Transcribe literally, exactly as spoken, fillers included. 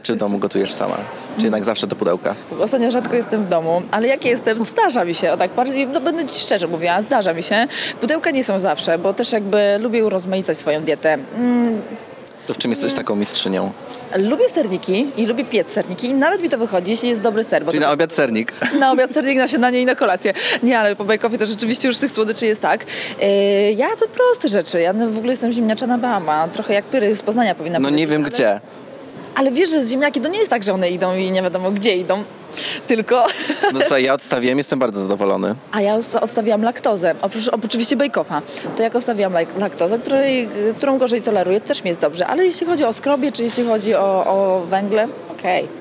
czy w domu gotujesz sama? Czy jednak zawsze do pudełka? Ostatnio rzadko jestem w domu, ale jak jestem, zdarza mi się, o tak bardziej, no będę ci szczerze mówiła, zdarza mi się. Pudełka nie są zawsze, bo też jakby lubię urozmaicać swoją dietę. Mm. To w czym jesteś taką mistrzynią? Lubię serniki i lubię piec serniki i nawet mi to wychodzi, jeśli jest dobry ser. Bo Czyli to... na obiad sernik? Na obiad sernik, na śniadanie i na kolację. Nie, ale po bake-offie to rzeczywiście już tych słodyczy jest tak. Yy, ja to proste rzeczy. Ja w ogóle jestem ziemniaczana baba. Trochę jak pyry z Poznania powinna No być. nie wiem ale... gdzie. Ale wiesz, że z ziemniaki to nie jest tak, że one idą i nie wiadomo gdzie idą. Tylko... No słuchaj, ja odstawiłem, jestem bardzo zadowolony. A ja odstawiłam laktozę, oprócz oczywiście bake-offa. To jak odstawiłam laktozę, której, którą gorzej toleruję, to też mi jest dobrze. Ale jeśli chodzi o skrobie, czy jeśli chodzi o, o węgle, okej. Okay.